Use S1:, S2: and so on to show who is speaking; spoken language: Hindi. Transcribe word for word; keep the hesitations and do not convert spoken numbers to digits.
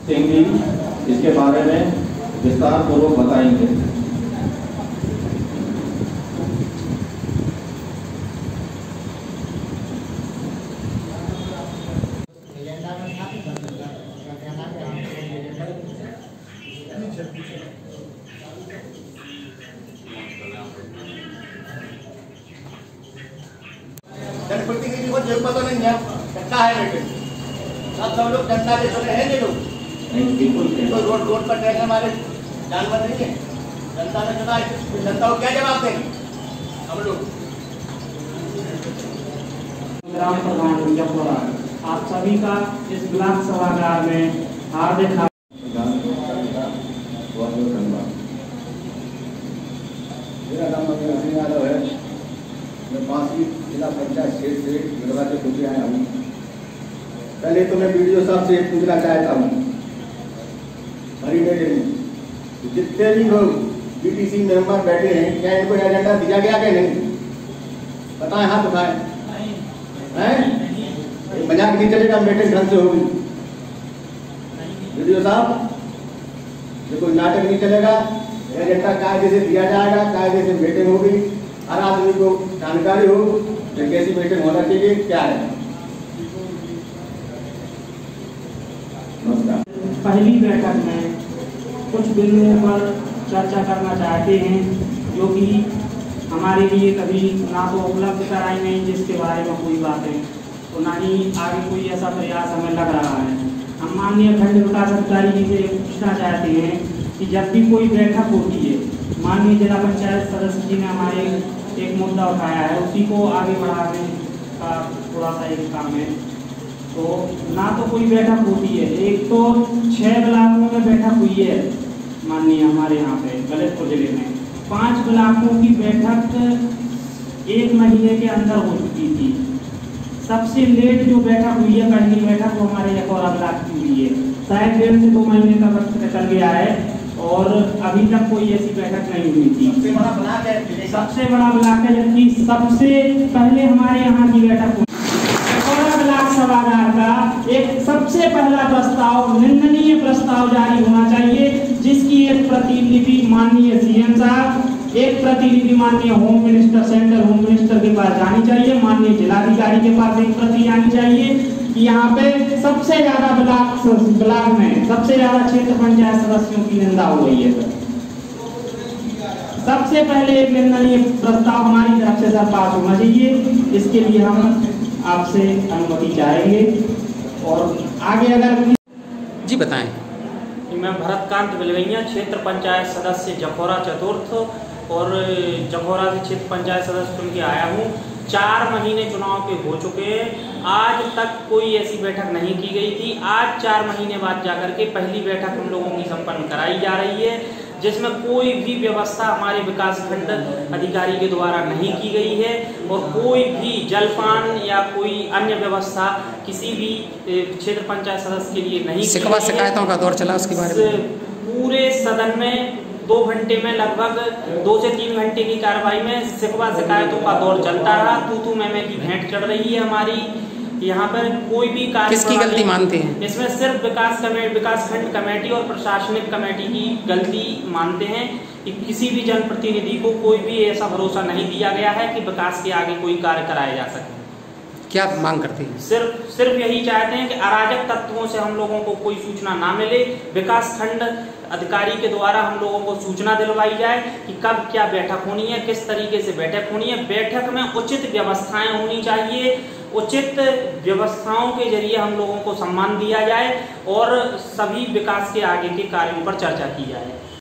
S1: सिंह जी इसके बारे में विस्तार पूर्वक बताएंगे।
S2: जनप्रतिनिधि को जरूरत तो नहीं है, जनता है लेकिन अब सब लोग जनता के चले हैं ये लोग
S1: बिल्कुल
S2: तो रोड रोड पर टहलने हमारे जानवर नहीं है, जनता ने चुना है, जनता को क्या जवाब देंगे हम लोग।
S3: ग्राम प्रधान जखोरा आप सभी का इस ब्लॉक सभागार में हार्दिक
S4: मेरा नाम अमित यादव है। मैं पांचवी जिला पंचायत क्षेत्र से गिरवा से पूछे आया हूँ। पहले तो मैं वीडियो साहब से पूछना चाहता हूँ, हरी मेले में जितने भी लोग बीटीसी मेंबर बैठे हैं, क्या इनको एजेंडा दिया गया क्या नहीं? बताएं, हाथ उठाएं। हैं मजाक नहीं चलेगा, मीटिंग ढंग से होगी। वीडियो साहब ये कोई नाटक नहीं चलेगा, एजेंडा कायदे से दिया जाएगा, कायदे से मीटिंग होगी, हर आदमी को जानकारी हो कि कैसी मीटिंग होना चाहिए, क्या है।
S3: पहली बैठक में कुछ बिंदुओं पर चर्चा करना चाहते हैं जो कि हमारे लिए कभी ना तो उपलब्ध कराई नहीं, जिसके बारे में कोई बातें तो ना ही आगे कोई ऐसा प्रयास हमें लग रहा है। हम माननीय खंड विकास अधिकारी जी से पूछना चाहते हैं कि जब भी कोई बैठक होती है, माननीय जिला पंचायत सदस्य जी ने हमारे एक मुद्दा उठाया है, उसी को आगे बढ़ाने का थोड़ा सा एक काम है। तो ना तो कोई बैठक होती है, एक तो छह ब्लॉकों में बैठक हुई है माननीय हमारे यहाँ पे ललितपुर जिले में, पांच ब्लॉकों की बैठक एक महीने के अंदर हो चुकी थी। सबसे लेट जो बैठक हुई है, पहली बैठक वो हमारे जखौरा ब्लॉक की हुई है, शायद डेढ़ से दो महीने का वक्त निकल गया है और अभी तक कोई ऐसी बैठक नहीं हुई थी।
S2: सबसे बड़ा ब्लॉक है,
S3: सबसे बड़ा ब्लॉक है, जबकि सबसे पहले हमारे यहाँ की बैठक हुई। जखौरा ब्लॉक सभागार का एक सबसे पहला प्रस्ताव, निंदनीय प्रस्ताव जारी होना चाहिए, जिसकी एक प्रतिलिपि माननीय सीएम साहब, एक प्रतिनिधि माननीय home minister, central home minister के पास जानी चाहिए, माननीय जिलाधिकारी के पास एक प्रति जानी चाहिए कि यहाँ पे सबसे ज्यादा ब्लॉक ब्लॉक में सबसे ज्यादा क्षेत्र पंचायत सदस्यों की निंदा हो गई है। सबसे पहले एक निंदनीय प्रस्ताव हमारी तरफ से सर पास होना चाहिए, इसके लिए हम आपसे अनुमति चाहेंगे। और आगे अगर
S5: जी बताएं।
S3: मैं भरतकांत बिलवैया, क्षेत्र पंचायत सदस्य जखौरा चतुर्थ और जखौरा से क्षेत्र पंचायत सदस्य चुन के आया हूँ। चार महीने चुनाव के हो चुके हैं, आज तक कोई ऐसी बैठक नहीं की गई थी। आज चार महीने बाद जाकर के पहली बैठक हम लोगों की संपन्न कराई जा रही है, जिसमें कोई भी व्यवस्था हमारे विकास खंड अधिकारी के द्वारा नहीं की गई है और कोई भी जलपान या कोई अन्य व्यवस्था किसी भी क्षेत्र पंचायत सदस्य के लिए नहीं।
S5: शिकवा शिकायतों का दौर चला, उसके बारे में
S3: पूरे सदन में दो घंटे में लगभग दो से तीन घंटे की कार्रवाई में शिकवा शिकायतों का दौर चलता रहा। तू तू मैं मैं की भेंट चढ़ रही है हमारी यहाँ पर। कोई भी कार्य
S5: किसकी गलती मानते हैं?
S3: इसमें सिर्फ विकास कमेटी, विकास खंड कमेटी और प्रशासनिक कमेटी की गलती मानते हैं कि किसी भी जनप्रतिनिधि को कोई भी ऐसा भरोसा नहीं दिया गया है कि विकास के आगे कोई कार्य कराया जा सके।
S5: क्या मांग करते हैं?
S3: सिर्फ सिर्फ यही चाहते हैं कि अराजक तत्वों से हम लोगों को कोई सूचना ना मिले, विकास खंड अधिकारी के द्वारा हम लोगों को सूचना दिलवाई जाए कि कब क्या बैठक होनी है, किस तरीके से बैठक होनी है। बैठक में उचित व्यवस्थाएं होनी चाहिए, उचित व्यवस्थाओं के जरिए हम लोगों को सम्मान दिया जाए और सभी विकास के आगे के कार्यों पर चर्चा की जाए।